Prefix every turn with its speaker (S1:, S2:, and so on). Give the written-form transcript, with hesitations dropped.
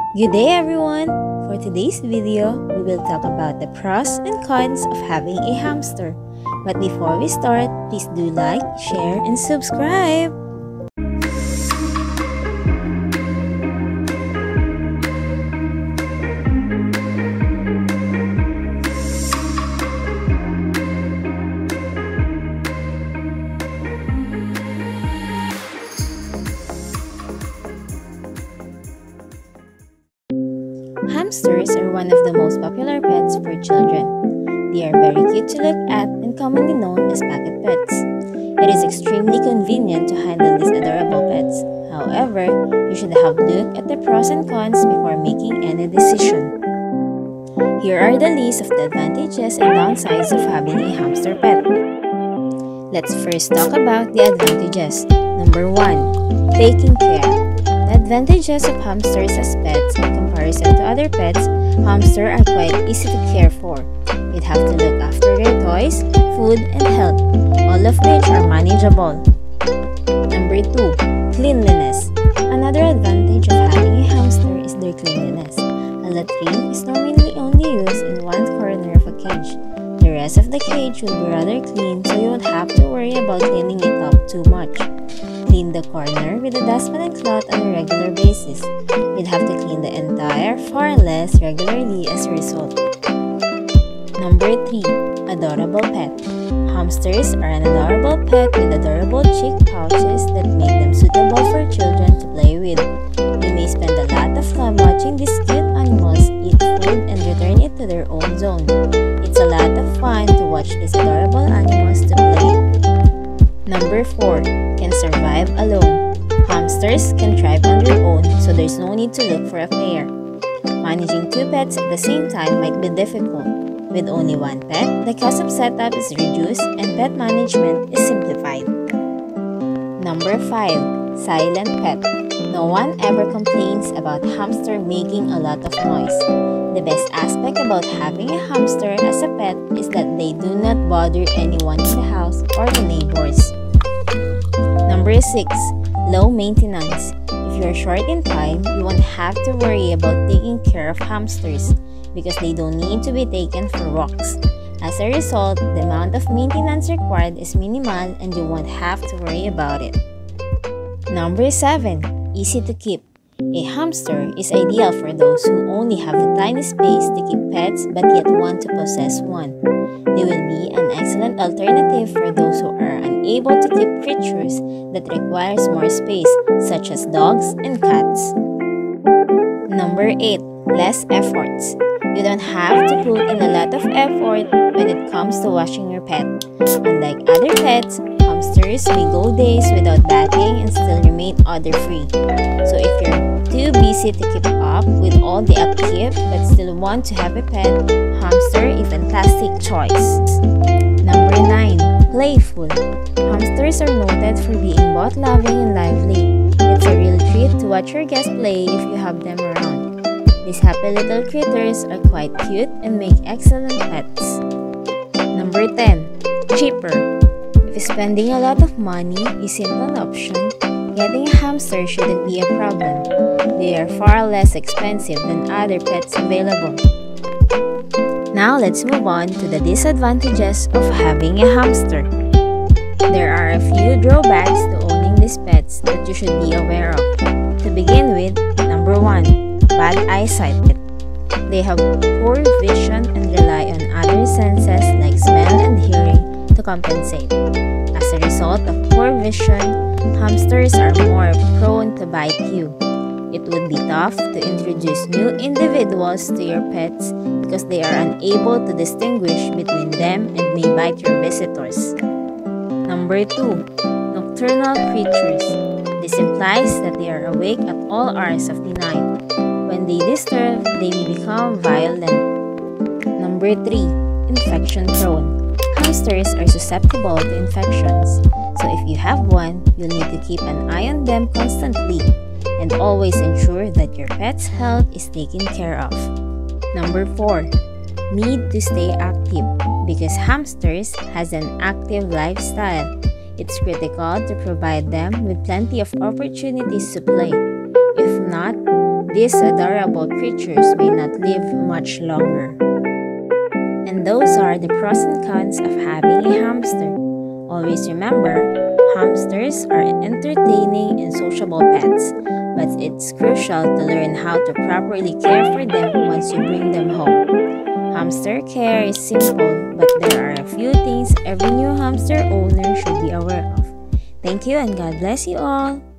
S1: Good day everyone! For today's video, we will talk about the pros and cons of having a hamster. But before we start, please do like, share, and subscribe! Hamsters are one of the most popular pets for children. They are very cute to look at and commonly known as pocket pets. It is extremely convenient to handle these adorable pets. However, you should have looked at the pros and cons before making any decision. Here are the list of the advantages and downsides of having a hamster pet. Let's first talk about the advantages. Number 1. Taking care. The advantages of hamsters as pets in comparison to other pets, hamsters are quite easy to care for. You'd have to look after their toys, food, and health, all of which are manageable. Number 2. Cleanliness. Another advantage of having a hamster is their cleanliness. A latrine is normally only used in one corner of a cage. The rest of the cage will be rather clean, so you won't have to worry about cleaning it up too much. Clean the corner with a dustpan and cloth on a regular basis. You'd have to clean the entire far less regularly as a result. Number 3. Adorable pet. Hamsters are an adorable pet with adorable cheek pouches that make them suitable for children to play with. You may spend a lot of time watching these cute animals eat food and return it to their own zone. It's a lot of fun to watch these adorable animals to play. Number 4. Can survive alone. Hamsters can thrive on their own, so there's no need to look for a pair. Managing 2 pets at the same time might be difficult. With only 1 pet, the cost of setup is reduced and pet management is simplified. Number 5. Silent pet. No one ever complains about hamster making a lot of noise. The best aspect about having a hamster as a pet is that they do not bother anyone in the house or the neighbors. Number 6. Low maintenance. If you are short in time, you won't have to worry about taking care of hamsters because they don't need to be taken for walks. As a result, the amount of maintenance required is minimal and you won't have to worry about it. Number 7. Easy to keep. A hamster is ideal for those who only have a tiny space to keep pets but yet want to possess one. They will be an excellent alternative for those who are unable to keep creatures that requires more space, such as dogs and cats. Number 8. Less efforts. You don't have to put in a lot of effort when it comes to washing your pet. Unlike other pets, hamsters may go days without bathing and still remain odor-free. So if you're too busy to keep up with all the upkeep but still want to have a pet, hamster is a fantastic choice. Number 9. Playful. Hamsters are noted for being both loving and lively. It's a real treat to watch your guests play if you have them around. These happy little critters are quite cute and make excellent pets. Number 10. Cheaper. If spending a lot of money isn't an option, getting a hamster shouldn't be a problem. They are far less expensive than other pets available. Now let's move on to the disadvantages of having a hamster. There are a few drawbacks to owning these pets that you should be aware of. To begin with, number 1. Bad eyesight. They have poor vision and rely on other senses like smell and hearing to compensate. As a result of poor vision, hamsters are more prone to bite you. It would be tough to introduce new individuals to your pets because they are unable to distinguish between them and may bite your visitors. Number 2. Nocturnal creatures. This implies that they are awake at all hours of the night. When they disturb, they may become violent. Number 3. Infection prone. Hamsters are susceptible to infections, so if you have one, you'll need to keep an eye on them constantly and always ensure that your pet's health is taken care of. Number 4. Need to stay active. Because hamsters has an active lifestyle, it's critical to provide them with plenty of opportunities to play. If not, these adorable creatures may not live much longer. And those are the pros and cons of having a hamster. Always remember, hamsters are entertaining and sociable pets, but it's crucial to learn how to properly care for them once you bring them home. Hamster care is simple, but there are a few things every new hamster owner should be aware of. Thank you and God bless you all!